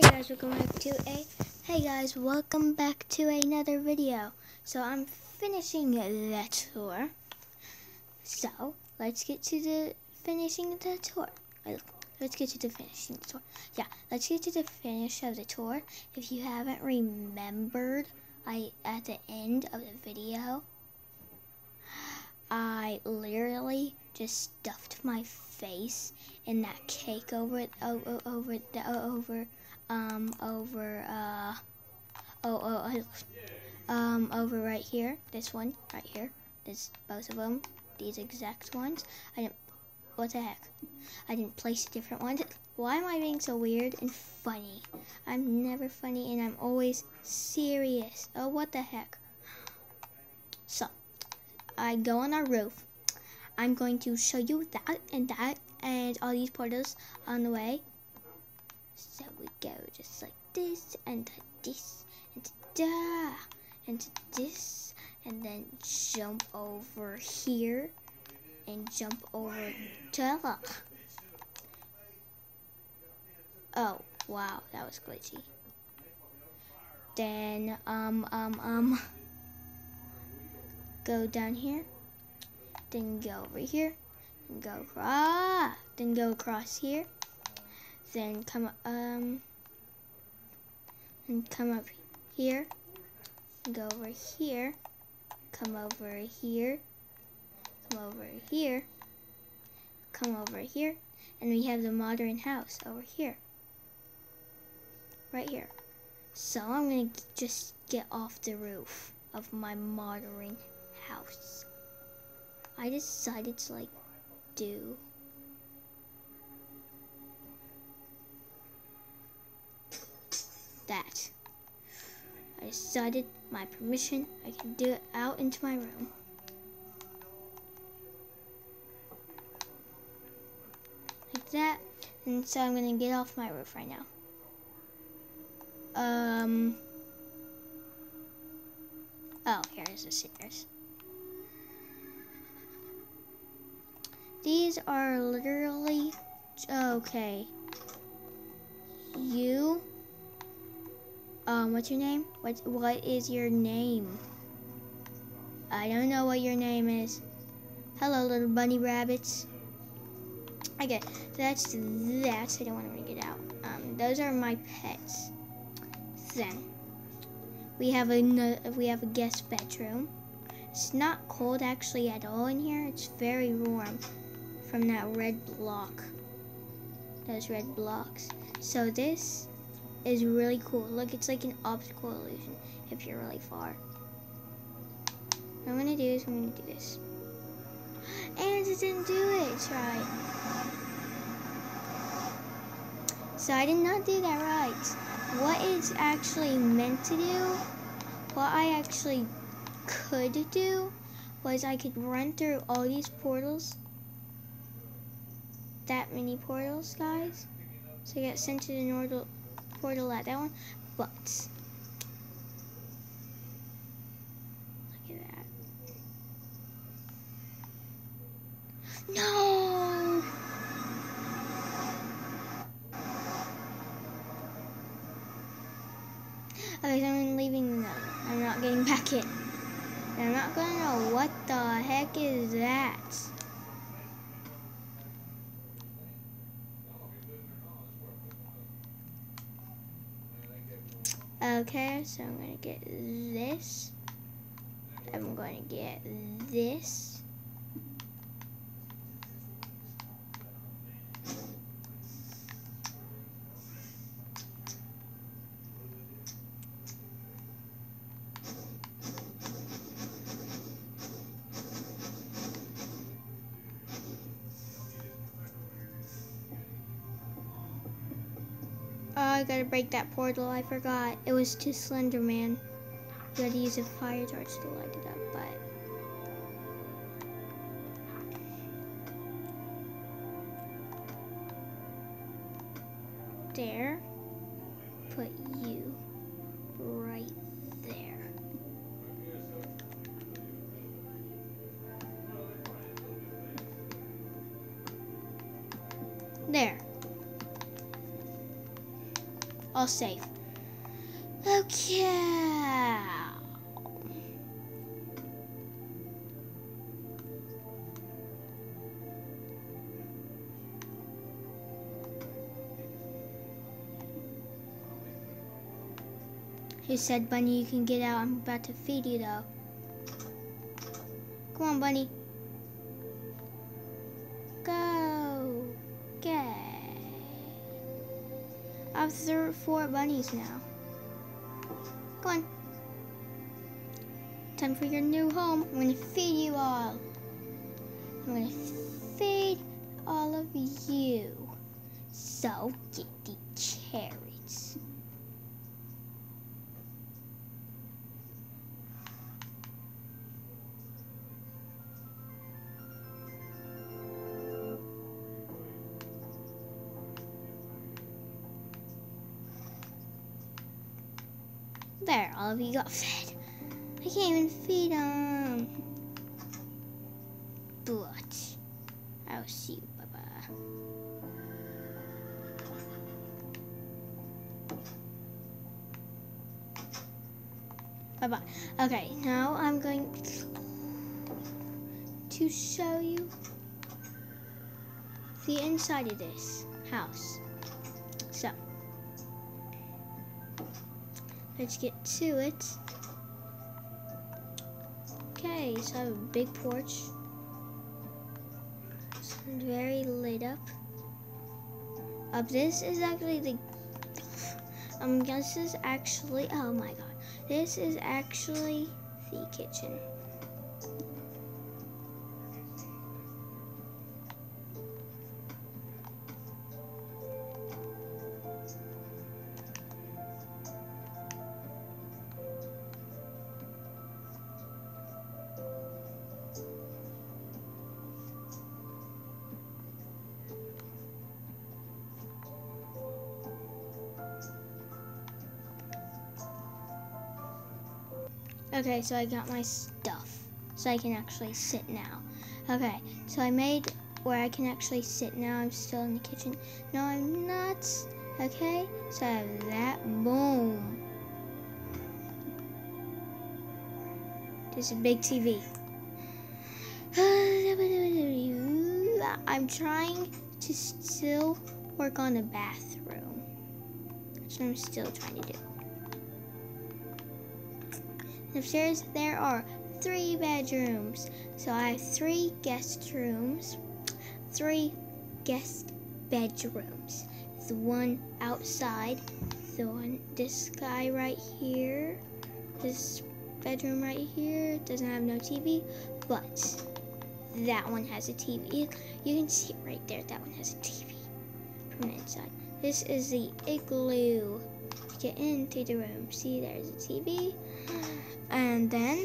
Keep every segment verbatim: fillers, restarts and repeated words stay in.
guys, welcome back to a hey guys welcome back to another video. So I'm finishing the tour, so let's get to the finishing the tour. Let's get to the finishing the tour. Yeah, let's get to the finish of the tour. If you haven't remembered, I at the end of the video I literally just stuffed my face in that cake over over over the over um over uh oh oh um over right here, this one right here, this both of them, these exact ones. I didn't, what the heck, I didn't place different ones. Why am I being so weird and funny? I'm never funny and I'm always serious. Oh, what the heck. So I go on our roof. I'm going to show you that and that and all these portals on the way. So we go just like this and this and da and this, and then jump over here and jump over to. Oh wow, that was glitchy. Then um um um go down here, then go over here, and go across, then go across here, then come um and come up here, go over here, come over here, come over here, come over here, and we have the modern house over here, right here. So I'm gonna just get off the roof of my modern house. I decided to like do that. I decided, my permission, I can do it out into my room. Like that. And so I'm gonna get off my roof right now. Um Oh, here's the stairs. These are literally okay. You Um, what's your name? What what is your name? I don't know what your name is. Hello, little bunny rabbits. Okay, that's that. I don't want to get out. Um, those are my pets. Then we have a we have a guest bedroom. It's not cold actually at all in here. It's very warm from that red block. Those red blocks. So this is really cool. Look, it's like an optical illusion if you're really far. What I'm gonna do is I'm gonna do this. And it didn't do it right. So I did not do that right. What it's actually meant to do, what I actually could do, was I could run through all these portals. That many portals, guys. So I get sent to the north portal at that one, but look at that. No! Okay, so I'm leaving the nether. I'm not getting back in. And I'm not gonna know what the heck is that. Okay, so I'm gonna get this. I'm gonna get this. Oh, I gotta break that portal. I forgot. It was to Slender Man. You gotta use a fire torch to light it up, but there. Put you right there. There. All safe. Okay. Who said, Bunny, you can get out? I'm about to feed you, though. Come on, Bunny. Go. Okay. I have th four bunnies now. Come on. Time for your new home. I'm gonna feed you all. I'm gonna feed all of you. So get the carrots. There, all of you got fed. I can't even feed them. But I'll see you. Bye-bye. Bye-bye. Okay, now I'm going to show you the inside of this house. So, let's get to it. Okay, so I have a big porch. It's very lit up. Uh, this is actually the, um, this is actually, oh my god. This is actually the kitchen. Okay, so I got my stuff, so I can actually sit now. Okay, so I made where I can actually sit now. I'm still in the kitchen. No, I'm not. Okay, so I have that. Boom. There's a big T V. I'm trying to still work on the bathroom. That's what I'm still trying to do. Upstairs, there are three bedrooms. So I have three guest rooms, three guest bedrooms. The one outside, the one, this guy right here, this bedroom right here doesn't have no T V, but that one has a T V. You can see it right there, that one has a T V from the inside. This is the igloo. To get into the room, see there's a T V. And then,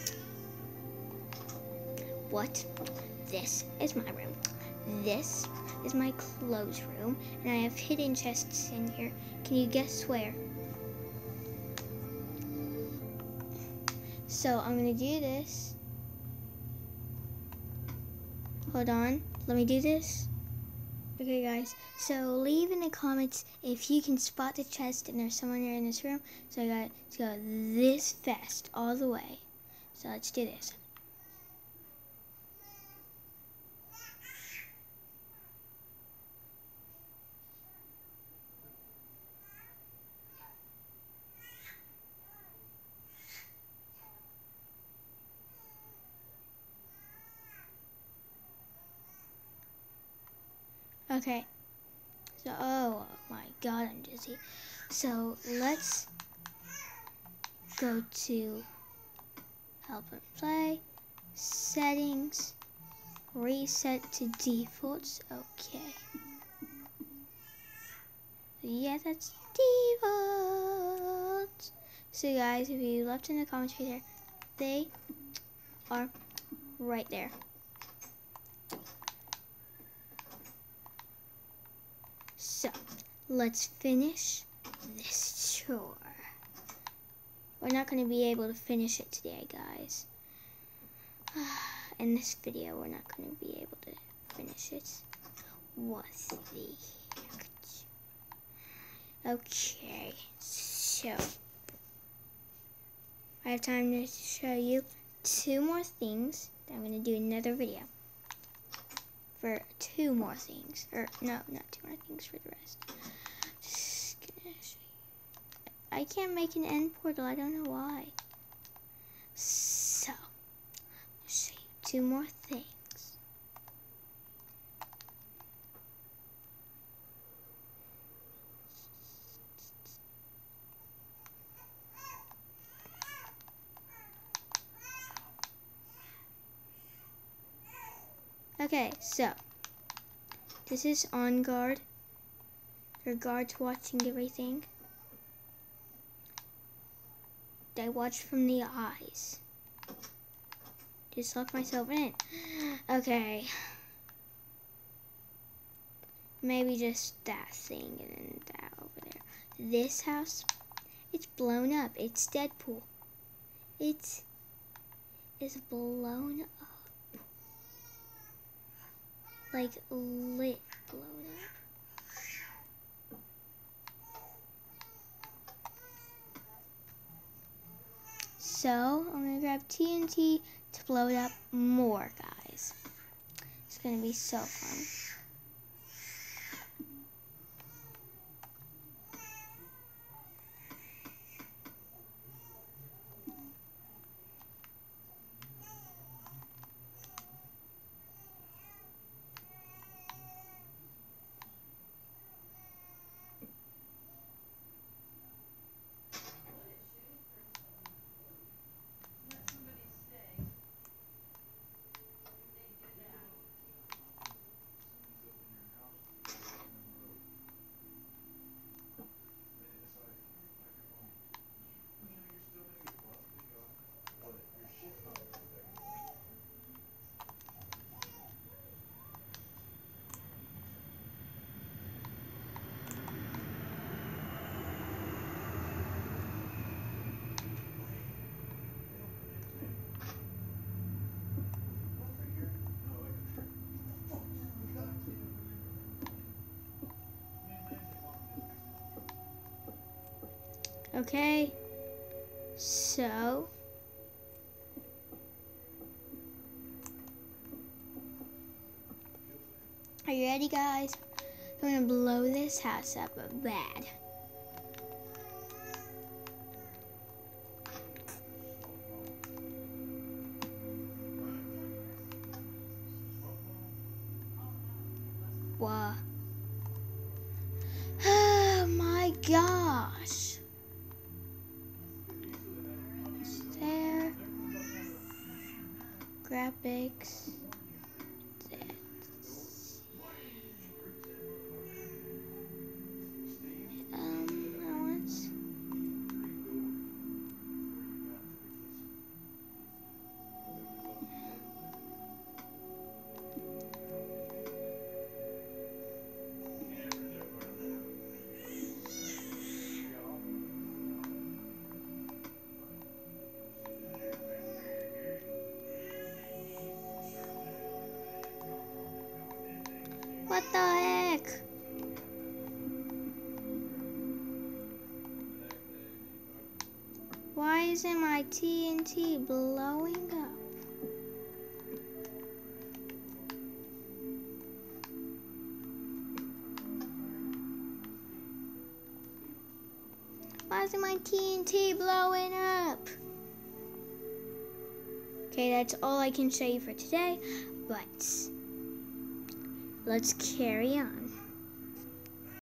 what? This is my room. This is my clothes room. And I have hidden chests in here. Can you guess where? So I'm gonna do this. Hold on, let me do this. Okay guys, so leave in the comments if you can spot the chest and there's someone here in this room. So I got to go this fast all the way. So let's do this. Okay, so, oh my god, I'm dizzy. So, let's go to help and play, settings, reset to defaults, okay. Yeah, that's default. So guys, if you left in the comments right there, they are right there. So, let's finish this chore. We're not going to be able to finish it today, guys. In this video, we're not going to be able to finish it. What the heck? Okay, so I have time to show you two more things. I'm going to do another video for two more things. Or, no, not two more things for the rest. Just gonna show you. I can't make an end portal. I don't know why. So, I'll show you two more things. Okay, so this is on guard. There are guards watching everything. They watch from the eyes. Just lock myself in. Okay. Maybe just that thing and then that over there. This house, it's blown up. It's Deadpool. It's is blown up. Like lit blown up. So I'm gonna grab T N T to blow it up more, guys. It's gonna be so fun. Okay, so are you ready, guys? I'm gonna blow this house up bad. Wow. Oh my gosh. There. Graphics. Um, I want. What the heck? Why isn't my T N T blowing up? Why isn't my T N T blowing up? Okay, that's all I can show you for today, but let's carry on.